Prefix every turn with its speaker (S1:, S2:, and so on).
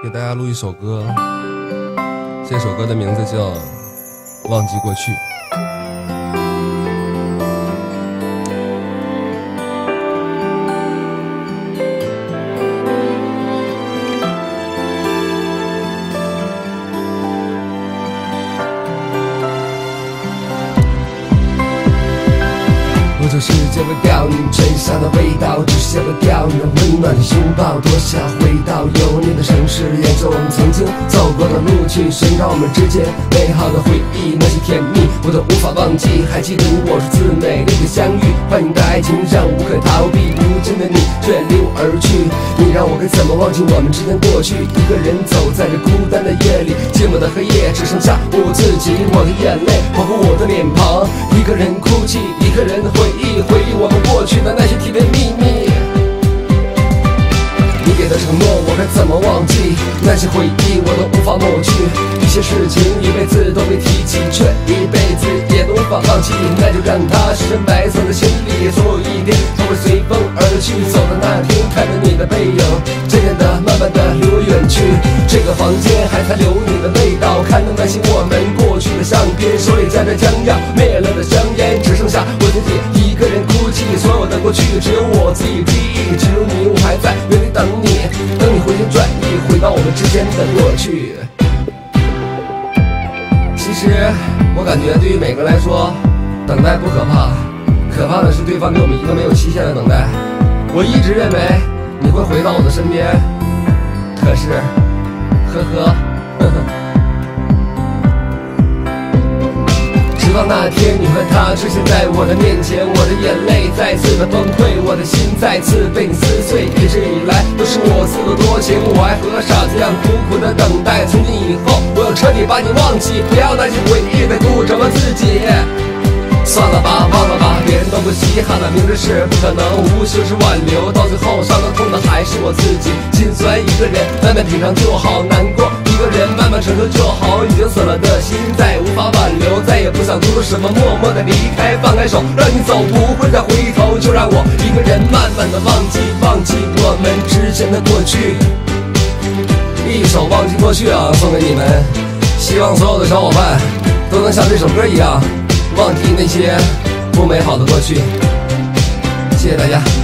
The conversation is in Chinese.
S1: 给大家录一首歌，这首歌的名字叫《忘记过去》。我这世界为掉你身上的味道，只是想为掉你的温暖的拥抱。多想回到有你的城市，沿着我们曾经走过的路去，寻找我们之间美好的回忆。那些甜蜜我都无法忘记，还记得你我如此美丽的相遇。幻影的爱情让无可逃避，如今的你却离我而去。你让我该怎么忘记我们之间过去？一个人走在这孤单的夜里，寂寞的黑夜只剩下我自己。我的眼泪划过我的脸庞，一个人哭泣，一个人回忆我们过去的那些甜言蜜蜜。你给的承诺我该怎么忘记？那些回忆我都无法抹去，一些事情一辈子都没提起，却一辈子也都无法忘记。那就让它是身白色的行李，总有一天它会随风而去。走的那天看着你的背影，渐渐的慢慢的离我远去。这个房间还残留你的味道，看着那些我们过去的相片，手里夹着将要灭了的香烟，只剩下我自己一个人哭泣。所有的过去只有我自己记忆，只有你我还在原地等你，等你回心转意回到我们之间的过去。其实我感觉对于每个人来说，等待不可怕，可怕的是对方给我们一个没有期限的等待。我一直认为你会回到我的身边，可是呵呵直到那天你和他出现在我的面前，我的眼泪再次的崩溃，我的心再次被你撕碎。一直以来都是我自作多情，我还和个傻子一样苦苦的等待。从今以后我要彻底把你忘记，不要那些回忆再度折磨自己。算了吧，忘了吧，别人都不稀罕了，明知是不可能，无休是挽留，到最后伤得痛的还是我自己。心酸一个人慢慢品尝就好，难过一个人慢慢承受就好。已经死了的心再也无法挽留，再也不想做什么，默默的离开，放开手让你走，不会再回头，就让我一个人慢慢的忘记我们之间的过去。一首忘记过去啊，送给你们，希望所有的小伙伴都能像这首歌一样忘记那些不美好的过去。谢谢大家。